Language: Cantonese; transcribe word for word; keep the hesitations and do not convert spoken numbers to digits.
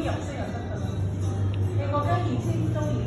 色就得㗎啦。你覺得二千都